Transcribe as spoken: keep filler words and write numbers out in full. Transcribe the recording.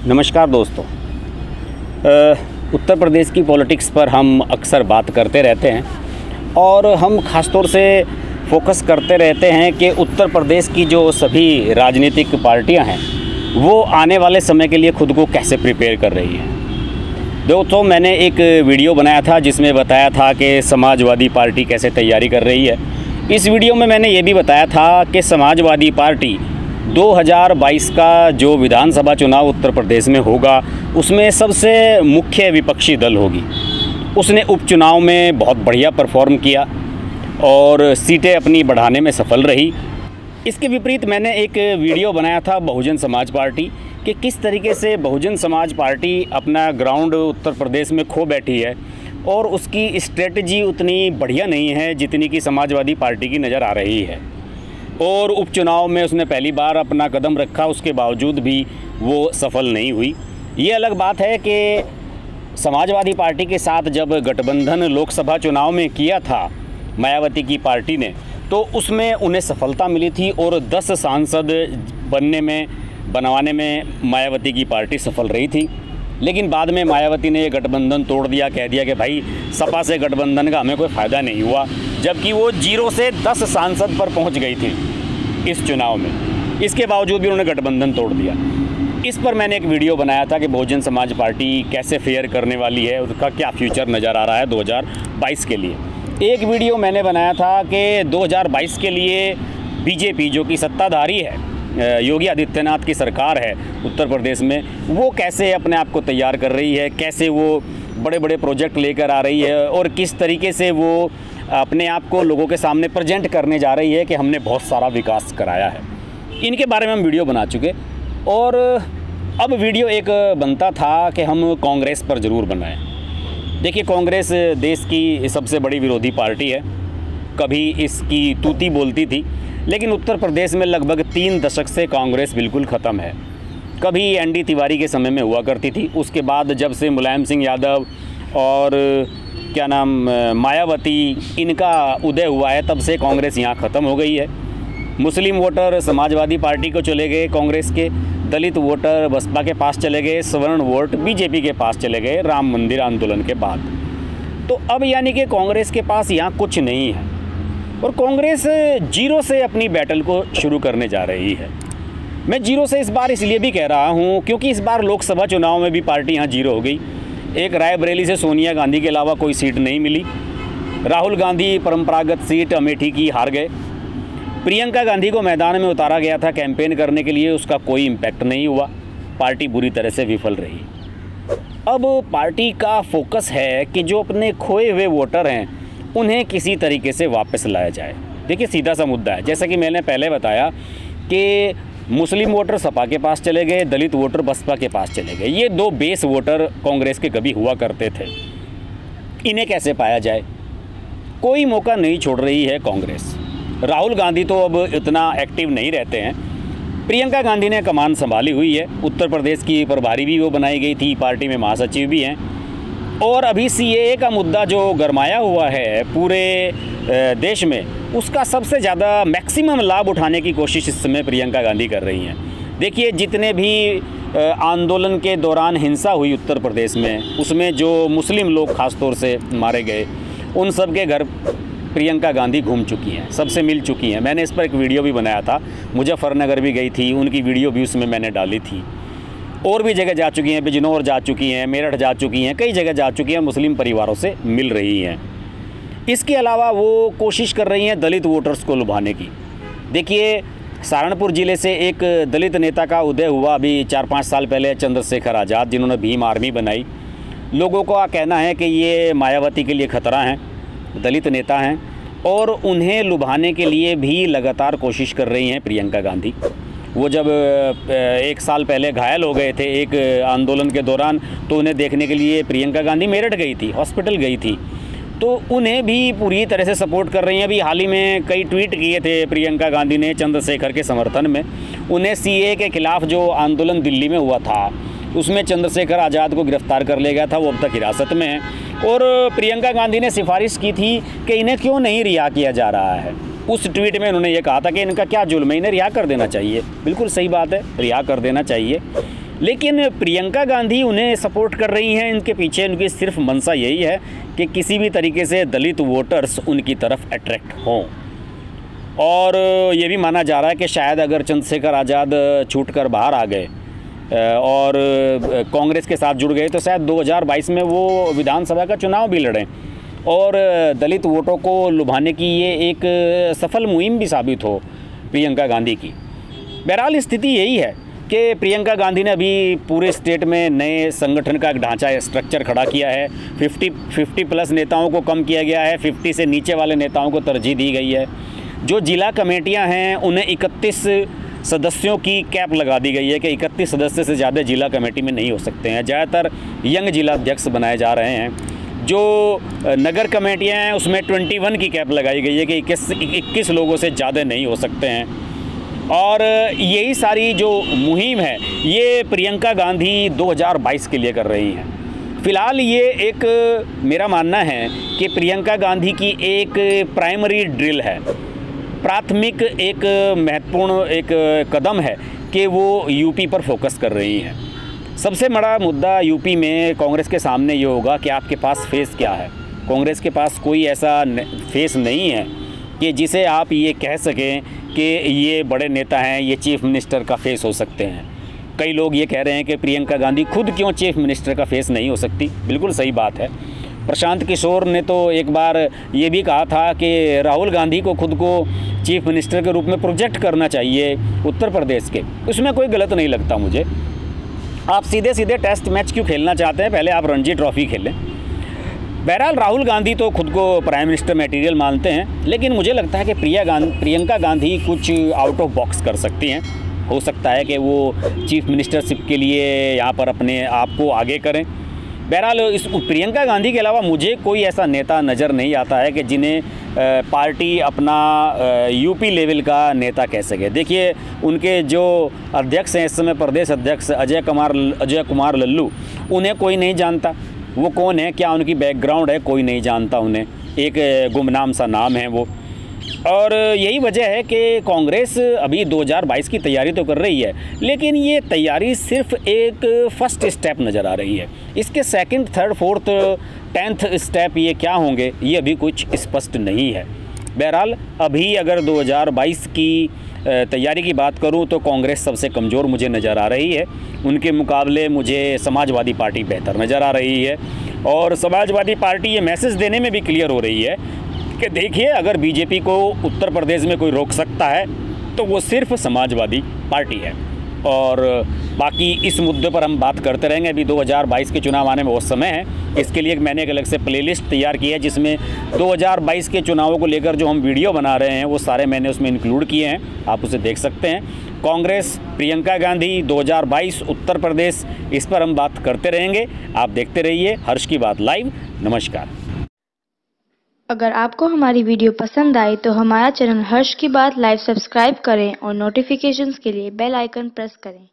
नमस्कार दोस्तों। उत्तर प्रदेश की पॉलिटिक्स पर हम अक्सर बात करते रहते हैं और हम ख़ास तौर से फोकस करते रहते हैं कि उत्तर प्रदेश की जो सभी राजनीतिक पार्टियां हैं वो आने वाले समय के लिए खुद को कैसे प्रिपेयर कर रही हैं। दोस्तों, मैंने एक वीडियो बनाया था जिसमें बताया था कि समाजवादी पार्टी कैसे तैयारी कर रही है। इस वीडियो में मैंने ये भी बताया था कि समाजवादी पार्टी दो हज़ार बाईस का जो विधानसभा चुनाव उत्तर प्रदेश में होगा उसमें सबसे मुख्य विपक्षी दल होगी। उसने उपचुनाव में बहुत बढ़िया परफॉर्म किया और सीटें अपनी बढ़ाने में सफल रही। इसके विपरीत मैंने एक वीडियो बनाया था बहुजन समाज पार्टी कि किस तरीके से बहुजन समाज पार्टी अपना ग्राउंड उत्तर प्रदेश में खो बैठी है और उसकी स्ट्रेटजी उतनी बढ़िया नहीं है जितनी कि समाजवादी पार्टी की नज़र आ रही है। और उपचुनाव में उसने पहली बार अपना कदम रखा, उसके बावजूद भी वो सफल नहीं हुई। ये अलग बात है कि समाजवादी पार्टी के साथ जब गठबंधन लोकसभा चुनाव में किया था मायावती की पार्टी ने, तो उसमें उन्हें सफलता मिली थी और दस सांसद बनने में बनवाने में मायावती की पार्टी सफल रही थी। लेकिन बाद में मायावती ने ये गठबंधन तोड़ दिया, कह दिया कि भाई सपा से गठबंधन का हमें कोई फ़ायदा नहीं हुआ, जबकि वो जीरो से दस सांसद पर पहुंच गई थी इस चुनाव में। इसके बावजूद भी उन्होंने गठबंधन तोड़ दिया। इस पर मैंने एक वीडियो बनाया था कि बहुजन समाज पार्टी कैसे फेयर करने वाली है, उसका क्या फ्यूचर नज़र आ रहा है दो हज़ार बाईस के लिए। एक वीडियो मैंने बनाया था कि दो हज़ार बाईस के लिए बीजेपी जो कि सत्ताधारी है, योगी आदित्यनाथ की सरकार है उत्तर प्रदेश में, वो कैसे अपने आप को तैयार कर रही है, कैसे वो बड़े बड़े प्रोजेक्ट लेकर आ रही है और किस तरीके से वो अपने आप को लोगों के सामने प्रेजेंट करने जा रही है कि हमने बहुत सारा विकास कराया है। इनके बारे में हम वीडियो बना चुके और अब वीडियो एक बनता था कि हम कांग्रेस पर ज़रूर बनाएं। देखिए, कांग्रेस देश की सबसे बड़ी विरोधी पार्टी है, कभी इसकी तूती बोलती थी, लेकिन उत्तर प्रदेश में लगभग तीन दशक से कांग्रेस बिल्कुल ख़त्म है। कभी एन डी तिवारी के समय में हुआ करती थी, उसके बाद जब से मुलायम सिंह यादव और क्या नाम मायावती इनका उदय हुआ है तब से कांग्रेस यहाँ ख़त्म हो गई है। मुस्लिम वोटर समाजवादी पार्टी को चले गए कांग्रेस के, दलित वोटर बसपा के पास चले गए, सवर्ण वोट बीजेपी के पास चले गए राम मंदिर आंदोलन के बाद। तो अब यानी कि कांग्रेस के पास यहाँ कुछ नहीं है और कांग्रेस जीरो से अपनी बैटल को शुरू करने जा रही है। मैं जीरो से इस बार इसलिए भी कह रहा हूँ क्योंकि इस बार लोकसभा चुनाव में भी पार्टी यहाँ जीरो हो गई। एक रायबरेली से सोनिया गांधी के अलावा कोई सीट नहीं मिली। राहुल गांधी परंपरागत सीट अमेठी की हार गए। प्रियंका गांधी को मैदान में उतारा गया था कैंपेन करने के लिए, उसका कोई इम्पैक्ट नहीं हुआ, पार्टी बुरी तरह से विफल रही। अब पार्टी का फोकस है कि जो अपने खोए हुए वोटर हैं उन्हें किसी तरीके से वापस लाया जाए। देखिए, सीधा सा मुद्दा है, जैसा कि मैंने पहले बताया कि मुस्लिम वोटर सपा के पास चले गए, दलित वोटर बसपा के पास चले गए। ये दो बेस वोटर कांग्रेस के कभी हुआ करते थे, इन्हें कैसे पाया जाए? कोई मौका नहीं छोड़ रही है कांग्रेस। राहुल गांधी तो अब इतना एक्टिव नहीं रहते हैं। प्रियंका गांधी ने कमान संभाली हुई है, उत्तर प्रदेश की प्रभारी भी वो बनाई गई थी, पार्टी में महासचिव भी हैं। और अभी सी ए ए का मुद्दा जो गरमाया हुआ है पूरे देश में, उसका सबसे ज़्यादा मैक्सिमम लाभ उठाने की कोशिश इस समय प्रियंका गांधी कर रही हैं। देखिए, जितने भी आंदोलन के दौरान हिंसा हुई उत्तर प्रदेश में, उसमें जो मुस्लिम लोग ख़ास तौर से मारे गए, उन सब के घर प्रियंका गांधी घूम चुकी हैं, सबसे मिल चुकी हैं। मैंने इस पर एक वीडियो भी बनाया था, मुजफ्फरनगर भी गई थी, उनकी वीडियो भी उसमें मैंने डाली थी। और भी जगह जा चुकी हैं, बिजनौर जा चुकी हैं, मेरठ जा चुकी हैं, कई जगह जा चुकी हैं, मुस्लिम परिवारों से मिल रही हैं। इसके अलावा वो कोशिश कर रही हैं दलित वोटर्स को लुभाने की। देखिए, सहारनपुर ज़िले से एक दलित नेता का उदय हुआ अभी चार पाँच साल पहले, चंद्रशेखर आज़ाद, जिन्होंने भीम आर्मी बनाई। लोगों का कहना है कि ये मायावती के लिए खतरा हैं, दलित नेता हैं और उन्हें लुभाने के लिए भी लगातार कोशिश कर रही हैं प्रियंका गांधी। वो जब एक साल पहले घायल हो गए थे एक आंदोलन के दौरान, तो उन्हें देखने के लिए प्रियंका गांधी मेरठ गई थी, हॉस्पिटल गई थी, तो उन्हें भी पूरी तरह से सपोर्ट कर रही हैं। अभी हाल ही में कई ट्वीट किए थे प्रियंका गांधी ने चंद्रशेखर के समर्थन में। उन्हें सी ए ए के खिलाफ जो आंदोलन दिल्ली में हुआ था उसमें चंद्रशेखर आज़ाद को गिरफ्तार कर लिया गया था, वो अब तक हिरासत में है। और प्रियंका गांधी ने सिफारिश की थी कि इन्हें क्यों नहीं रिहा किया जा रहा है। उस ट्वीट में उन्होंने ये कहा था कि इनका क्या जुल्म है, इन्हें रिहा कर देना चाहिए। बिल्कुल सही बात है, रिहा कर देना चाहिए। लेकिन प्रियंका गांधी उन्हें सपोर्ट कर रही हैं। इनके पीछे उनकी सिर्फ मंशा यही है कि किसी भी तरीके से दलित वोटर्स उनकी तरफ अट्रैक्ट हों। और ये भी माना जा रहा है कि शायद अगर चंद्रशेखर आज़ाद छूट कर बाहर आ गए और कांग्रेस के साथ जुड़ गए तो शायद दो हज़ार बाईस में वो विधानसभा का चुनाव भी लड़ें और दलित वोटों को लुभाने की ये एक सफल मुहिम भी साबित हो प्रियंका गांधी की। बहरहाल स्थिति यही है कि प्रियंका गांधी ने अभी पूरे स्टेट में नए संगठन का एक ढांचा स्ट्रक्चर खड़ा किया है। फिफ्टी फिफ्टी प्लस नेताओं को कम किया गया है, फिफ्टी से नीचे वाले नेताओं को तरजीह दी गई है। जो जिला कमेटियां हैं उन्हें इकतीस सदस्यों की कैप लगा दी गई है कि इकतीस सदस्य से ज़्यादा जिला कमेटी में नहीं हो सकते हैं। ज़्यादातर यंग जिला अध्यक्ष बनाए जा रहे हैं। जो नगर कमेटियां हैं उसमें इक्कीस की कैप लगाई गई है कि इक्कीस इक्कीस लोगों से ज़्यादा नहीं हो सकते हैं। और यही सारी जो मुहिम है ये प्रियंका गांधी दो हज़ार बाईस के लिए कर रही हैं। फ़िलहाल ये एक मेरा मानना है कि प्रियंका गांधी की एक प्राइमरी ड्रिल है, प्राथमिक एक महत्वपूर्ण एक कदम है कि वो यूपी पर फोकस कर रही हैं। सबसे बड़ा मुद्दा यूपी में कांग्रेस के सामने ये होगा कि आपके पास फेस क्या है। कांग्रेस के पास कोई ऐसा फेस नहीं है कि जिसे आप ये कह सकें कि ये बड़े नेता हैं, ये चीफ मिनिस्टर का फेस हो सकते हैं। कई लोग ये कह रहे हैं कि प्रियंका गांधी खुद क्यों चीफ मिनिस्टर का फेस नहीं हो सकती। बिल्कुल सही बात है। प्रशांत किशोर ने तो एक बार ये भी कहा था कि राहुल गांधी को खुद को चीफ मिनिस्टर के रूप में प्रोजेक्ट करना चाहिए उत्तर प्रदेश के। उसमें कोई गलत नहीं लगता मुझे। आप सीधे सीधे टेस्ट मैच क्यों खेलना चाहते हैं, पहले आप रणजी ट्रॉफी खेलें। बहरहाल राहुल गांधी तो खुद को प्राइम मिनिस्टर मटेरियल मानते हैं, लेकिन मुझे लगता है कि प्रिया गांधी प्रियंका गांधी कुछ आउट ऑफ बॉक्स कर सकती हैं। हो सकता है कि वो चीफ मिनिस्टरशिप के लिए यहाँ पर अपने आप को आगे करें। बहरहाल इस प्रियंका गांधी के अलावा मुझे कोई ऐसा नेता नज़र नहीं आता है कि जिन्हें पार्टी अपना यूपी लेवल का नेता कह सके। देखिए उनके जो अध्यक्ष हैं इस समय, प्रदेश अध्यक्ष अजय कुमार अजय कुमार लल्लू, उन्हें कोई नहीं जानता। वो कौन है, क्या उनकी बैकग्राउंड है, कोई नहीं जानता उन्हें। एक गुमनाम सा नाम है वो। और यही वजह है कि कांग्रेस अभी दो हज़ार बाईस की तैयारी तो कर रही है, लेकिन ये तैयारी सिर्फ एक फर्स्ट स्टेप नज़र आ रही है। इसके second, third, fourth, tenth step ये क्या होंगे ये अभी कुछ स्पष्ट नहीं है। बहरहाल अभी अगर दो हज़ार बाईस की तैयारी की बात करूं तो कांग्रेस सबसे कमज़ोर मुझे नज़र आ रही है। उनके मुकाबले मुझे समाजवादी पार्टी बेहतर नज़र आ रही है। और समाजवादी पार्टी ये मैसेज देने में भी क्लियर हो रही है कि देखिए अगर बीजेपी को उत्तर प्रदेश में कोई रोक सकता है तो वो सिर्फ समाजवादी पार्टी है। और बाकी इस मुद्दे पर हम बात करते रहेंगे। अभी दो हज़ार बाईस के चुनाव आने में बहुत समय है। इसके लिए मैंने एक अलग से प्लेलिस्ट तैयार की है जिसमें दो हज़ार बाईस के चुनावों को लेकर जो हम वीडियो बना रहे हैं वो सारे मैंने उसमें इंक्लूड किए हैं, आप उसे देख सकते हैं। कांग्रेस, प्रियंका गांधी, दो हज़ार बाईस उत्तर प्रदेश, इस पर हम बात करते रहेंगे। आप देखते रहिए हर्ष की बात लाइव। नमस्कार। अगर आपको हमारी वीडियो पसंद आई तो हमारा चैनल हर्ष की बात लाइव सब्सक्राइब करें और नोटिफिकेशंस के लिए बेल आइकन प्रेस करें।